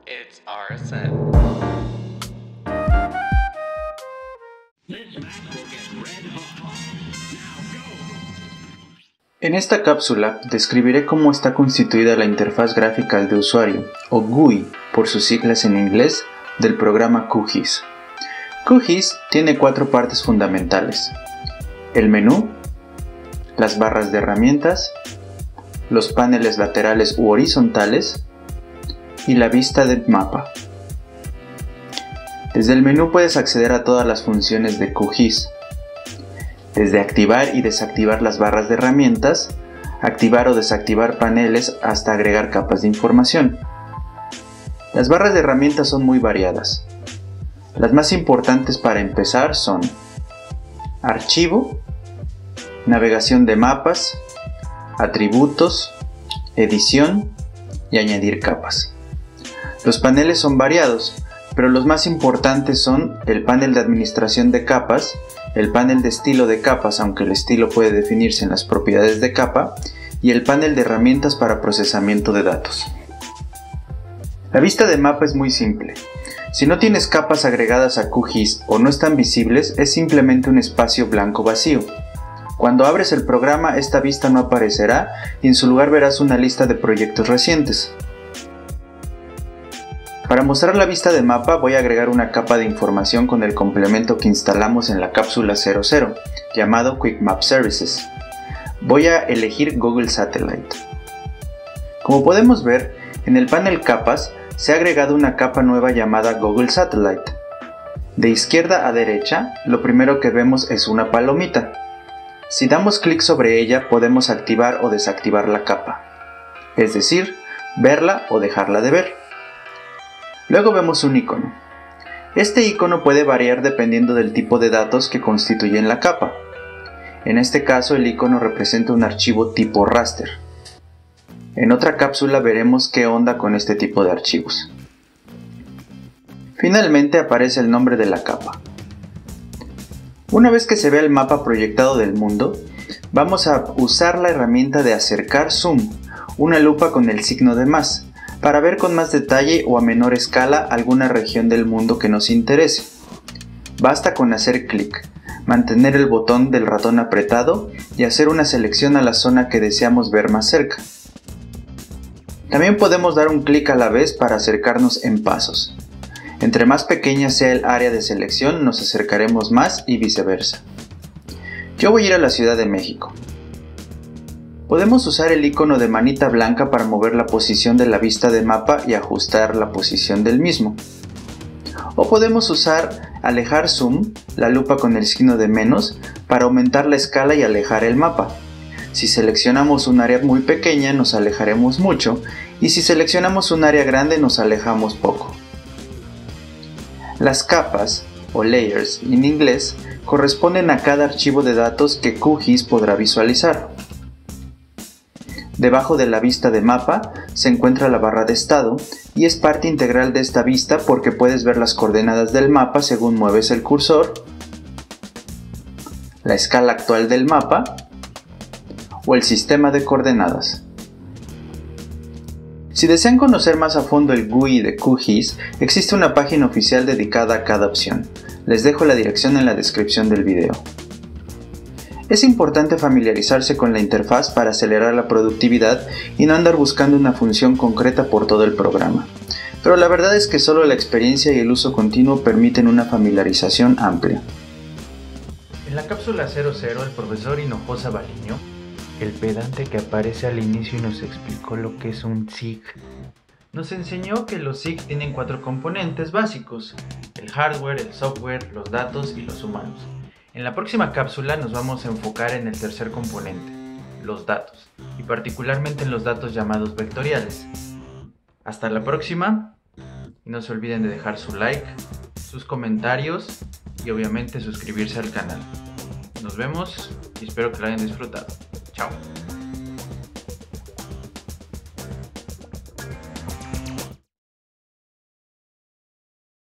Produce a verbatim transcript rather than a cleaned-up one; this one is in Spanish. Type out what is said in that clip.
It's arson. En esta cápsula describiré cómo está constituida la interfaz gráfica de usuario, o G U I por sus siglas en inglés, del programa QGIS. QGIS tiene cuatro partes fundamentales: el menú, las barras de herramientas, los paneles laterales u horizontales y la vista del mapa. Desde el menú puedes acceder a todas las funciones de QGIS, desde activar y desactivar las barras de herramientas, activar o desactivar paneles hasta agregar capas de información. Las barras de herramientas son muy variadas. Las más importantes para empezar son Archivo, Navegación de mapas, Atributos, Edición y Añadir capas. Los paneles son variados, pero los más importantes son el panel de administración de capas, el panel de estilo de capas, aunque el estilo puede definirse en las propiedades de capa, y el panel de herramientas para procesamiento de datos. La vista de mapa es muy simple. Si no tienes capas agregadas a QGIS o no están visibles, es simplemente un espacio blanco vacío. Cuando abres el programa, esta vista no aparecerá y en su lugar verás una lista de proyectos recientes. Para mostrar la vista de mapa voy a agregar una capa de información con el complemento que instalamos en la cápsula cero cero, llamado Quick Map Services. Voy a elegir Google Satellite. Como podemos ver, en el panel Capas se ha agregado una capa nueva llamada Google Satellite. De izquierda a derecha, lo primero que vemos es una palomita. Si damos clic sobre ella podemos activar o desactivar la capa, es decir, verla o dejarla de ver. Luego vemos un icono. Este icono puede variar dependiendo del tipo de datos que constituyen la capa. En este caso el icono representa un archivo tipo raster. En otra cápsula veremos qué onda con este tipo de archivos. Finalmente aparece el nombre de la capa. Una vez que se ve el mapa proyectado del mundo, vamos a usar la herramienta de acercar zoom, una lupa con el signo de más, para ver con más detalle o a menor escala alguna región del mundo que nos interese. Basta con hacer clic, mantener el botón del ratón apretado y hacer una selección a la zona que deseamos ver más cerca. También podemos dar un clic a la vez para acercarnos en pasos. Entre más pequeña sea el área de selección, nos acercaremos más y viceversa. Yo voy a ir a la Ciudad de México. Podemos usar el icono de manita blanca para mover la posición de la vista de mapa y ajustar la posición del mismo. O podemos usar alejar zoom, la lupa con el signo de menos, para aumentar la escala y alejar el mapa. Si seleccionamos un área muy pequeña nos alejaremos mucho y si seleccionamos un área grande nos alejamos poco. Las capas, o layers en inglés, corresponden a cada archivo de datos que QGIS podrá visualizar. Debajo de la vista de mapa se encuentra la barra de estado y es parte integral de esta vista porque puedes ver las coordenadas del mapa según mueves el cursor, la escala actual del mapa o el sistema de coordenadas. Si desean conocer más a fondo el G U I de QGIS, existe una página oficial dedicada a cada opción. Les dejo la dirección en la descripción del video. Es importante familiarizarse con la interfaz para acelerar la productividad y no andar buscando una función concreta por todo el programa. Pero la verdad es que solo la experiencia y el uso continuo permiten una familiarización amplia. En la cápsula cero cero el profesor Hinojosa Baliño, el pedante que aparece al inicio y nos explicó lo que es un S I G, nos enseñó que los S I G tienen cuatro componentes básicos: el hardware, el software, los datos y los humanos. En la próxima cápsula nos vamos a enfocar en el tercer componente, los datos, y particularmente en los datos llamados vectoriales. Hasta la próxima, y no se olviden de dejar su like, sus comentarios y obviamente suscribirse al canal. Nos vemos y espero que lo hayan disfrutado. Chao.